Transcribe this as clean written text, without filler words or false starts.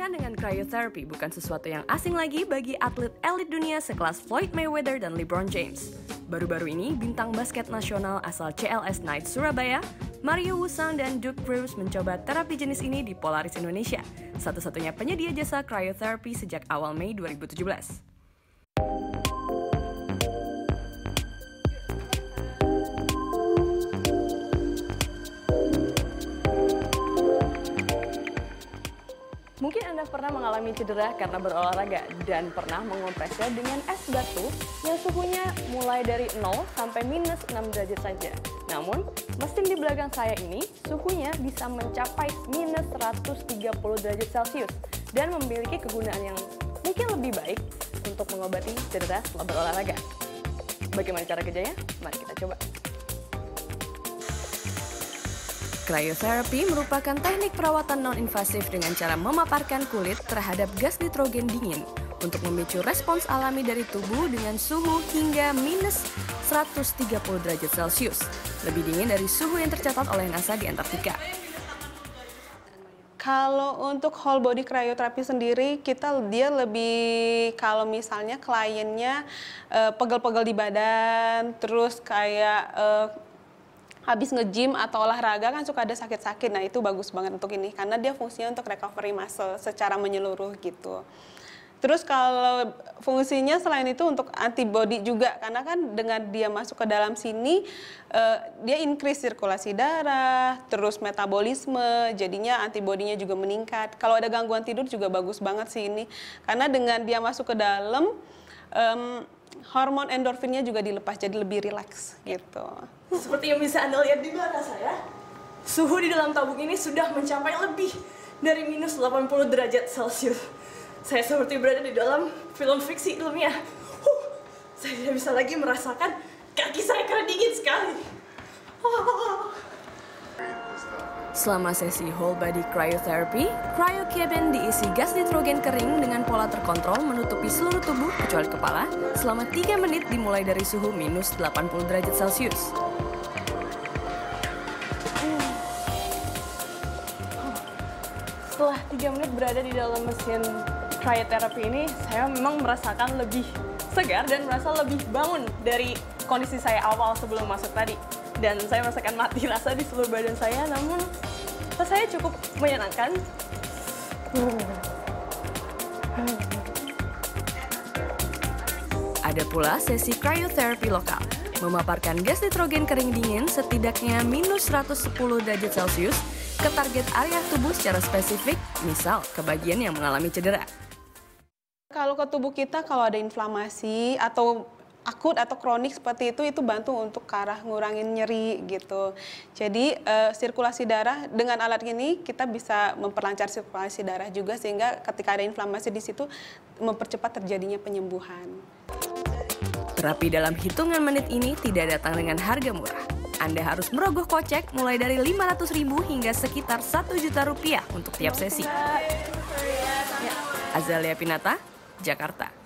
Latihan dengan cryotherapy bukan sesuatu yang asing lagi bagi atlet elit dunia sekelas Floyd Mayweather dan LeBron James. Baru-baru ini, bintang basket nasional asal CLS Knights Surabaya, Mario Wusang dan Duke Bruce mencoba terapi jenis ini di Polaris Indonesia, satu-satunya penyedia jasa cryotherapy sejak awal Mei 2017. Mungkin Anda pernah mengalami cedera karena berolahraga dan pernah mengompresnya dengan es batu yang suhunya mulai dari 0 sampai minus 6 derajat saja. Namun, mesin di belakang saya ini suhunya bisa mencapai minus 130 derajat Celcius dan memiliki kegunaan yang mungkin lebih baik untuk mengobati cedera setelah berolahraga. Bagaimana cara kerjanya? Mari kita coba. Cryotherapy merupakan teknik perawatan non-invasif dengan cara memaparkan kulit terhadap gas nitrogen dingin untuk memicu respons alami dari tubuh dengan suhu hingga minus 130 derajat Celcius, lebih dingin dari suhu yang tercatat oleh NASA di Antartika. Kalau untuk whole body cryotherapy sendiri, dia lebih kalau misalnya kliennya pegel-pegel di badan, terus kayak habis nge-gym atau olahraga kan suka ada sakit-sakit. Nah, itu bagus banget untuk ini karena dia fungsinya untuk recovery muscle secara menyeluruh gitu. Terus kalau fungsinya selain itu untuk antibody juga karena kan dengan dia masuk ke dalam sini dia increase sirkulasi darah, terus metabolisme, jadinya antibodinya juga meningkat. Kalau ada gangguan tidur juga bagus banget sih ini karena dengan dia masuk ke dalam hormon endorfinnya juga dilepas jadi lebih rileks gitu. Seperti yang bisa Anda lihat di belakang saya, suhu di dalam tabung ini sudah mencapai lebih dari minus 80 derajat Celcius. Saya seperti berada di dalam film fiksi ilmiah. Saya tidak bisa lagi merasakan kaki saya karena dingin sekali. Selama sesi whole body cryotherapy, cryocabin diisi gas nitrogen kering dengan pola terkontrol menutupi seluruh tubuh kecuali kepala selama 3 menit dimulai dari suhu minus 80 derajat Celcius. Setelah 3 menit berada di dalam mesin cryotherapy ini, saya memang merasakan lebih segar dan merasa lebih bangun dari kondisi saya awal sebelum masuk tadi. Dan saya merasakan mati rasa di seluruh badan saya, namun saya cukup menyenangkan. Ada pula sesi cryotherapy lokal, memaparkan gas nitrogen kering dingin setidaknya minus 110 derajat Celcius ke target area tubuh secara spesifik, misal ke bagian yang mengalami cedera. Kalau ke tubuh kita, kalau ada inflamasi atau akut atau kronik seperti itu bantu untuk ke arah ngurangin nyeri gitu. Jadi sirkulasi darah dengan alat ini kita bisa memperlancar sirkulasi darah juga sehingga ketika ada inflamasi di situ mempercepat terjadinya penyembuhan. Terapi dalam hitungan menit ini tidak datang dengan harga murah. Anda harus merogoh kocek mulai dari 500.000 hingga sekitar 1 juta rupiah untuk tiap sesi. Azalia Pinata, Jakarta.